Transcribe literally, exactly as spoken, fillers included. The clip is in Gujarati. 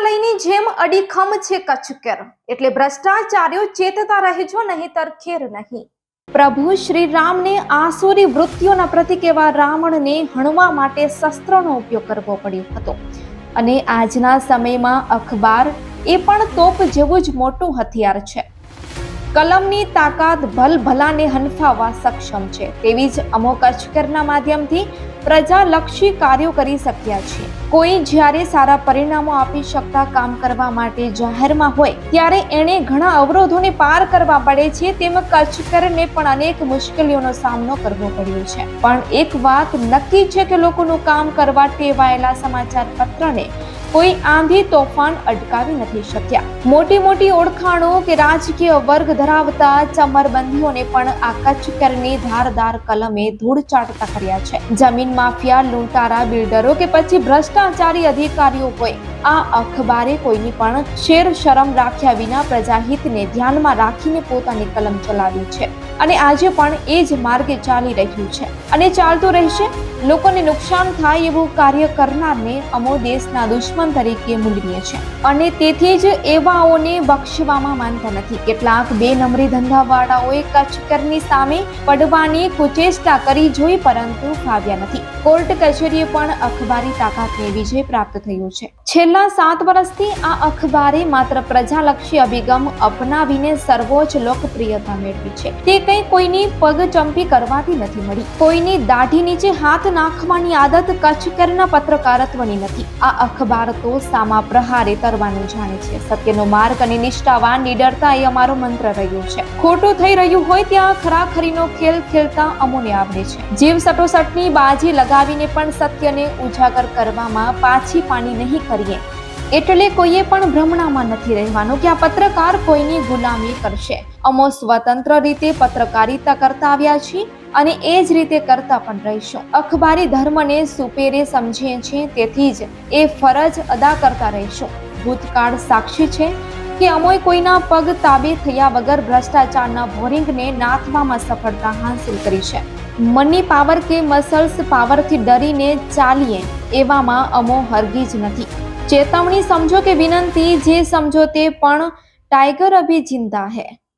હિમાલયની જેમ અડીખમ છે કચ્છ કેર, એટલે ભ્રષ્ટાચારીઓ ચેતતા રહેજો, નહીંતર ખેર નહીં. પ્રભુ શ્રી રામને આસુરી વૃત્તિઓના પ્રતિક એવા રાવણને હણવા માટે શસ્ત્રોનો ઉપયોગ કરવો પડ્યો હતો. અને આજના સમયમાં અખબાર એ પણ તોપ જેવું જ મોટું હથિયાર છે. કલમની તાકાત ભલભલાને હંફાવવા સક્ષમ છે. તેવી જ અમો કચ્છ કેરના માધ્યમથી પ્રજાલક્ષી કાર્યો કરી શક્યા છે. કોઈ જ્યારે સારા પરિણામો આપી શકતા કામ કરવા માટે જાહેરમાં હોય ત્યારે એણે ઘણા અવરોધોને પાર કરવા પડે છે. તેમ કચ્છ કેરને પણ અનેક મુશ્કેલીઓનો સામનો કરવો પડ્યો છે. પણ એક વાત નક્કી છે કે લોકોનું કામ કરવા ટેવાયેલા સમાચાર પત્રને કોઈ આંધી તોફાન અટકાવી નથી શક્યા. મોટી મોટી ઓળખાણો કે રાજકીય વર્ગ ધરાવતા ચમરબંધીઓને પણ આ કચ્છ કેરની ધારદાર કલમે ધૂળ ચાટતા કર્યા છે. જમીન માફિયા, લૂંટારા, બિલ્ડરો કે પછી ભ્રષ્ટાચારી અધિકારીઓ હોય, આ અખબારે કોઈની પણ શેર શરમ રાખ્યા વિના પ્રજાહિતને ધ્યાનમાં રાખીને પોતાની કલમ ચલાવી છે. અને આજે પણ એ જ માર્ગે ચાલી રહ્યું છે અને ચાલતું રહેશે. લોકોને નુકસાન થાય એવું કાર્ય કરનારને અમો દેશના દુશ્મન તરીકે મૂલ્ય છે અને તેથી જ એવાઓને બક્ષવામાં માનતા નથી. કેટલાક બે નંબરી ધંધાવાળાઓએ કચ્છ કેરની સામે પડવાની કુચેષ્ટા કરી જોઈ, પરંતુ ફાવ્યા નથી. કોર્ટ કચેરીએ પણ અખબારી તાકાતને વિજય પ્રાપ્ત થયો છે. છેલ્લા સાત વર્ષથી આ અખબારે માત્ર પ્રજાલક્ષી અભિગમ અપનાવીને સર્વોચ્ચ લોકપ્રિયતા મેળવી છે. તે કંઈ કોઈની પગચંપી કરવાથી નથી મળી. કોઈની દાઢી નીચે હાથ નાખવાની આદત કચ્છ કેરના પત્રકારત્વની નથી. આ અખબાર તો સામા પ્રહારે તરવાનું જાણે છે. સત્યનો માર્ગ અને નિષ્ઠાવાન નિડરતા એ અમારો મંત્ર રહ્યો છે. ખોટું થઈ રહ્યું હોય ત્યાં ખરાખરીનો ખેલ ખેલતા અમોને આવડે છે. જીવ સટોસટની બાજી લગાવીને પણ સત્યને ઉજાગર કરવામાં પાછી પાણી નહીં કરીએ એટલે કોઈએ પણ ભ્રમણામાં નથી રહેવાનું કે આ પત્રકાર કોઈની ગુલામી કરશે. અમો સ્વતંત્ર રીતે પત્રકારિતા કરતા આવ્યા છીએ અને એ જ રીતે કરતા પણ રહીશું. અખબારી ધર્મને સુપેરે સમજીએ છીએ, તેથી જ એ ફરજ અદા કરતા રહીશું. ભૂતકાળ સાક્ષી છે કે અમોએ કોઈના પગ તાબે થયા વગર ભ્રષ્ટાચારના ભોરિંગને નાથવામાં સફળતા હાંસિલ કરી છે. મની પાવર કે મસલ્સ પાવરથી ડરીને ચાલીએ એવામાં અમો હરગીજ નથી. ચેતવણી સમજો કે વિનંતી, જે સમજો તે, પણ टाइगर अभी जिंदा है.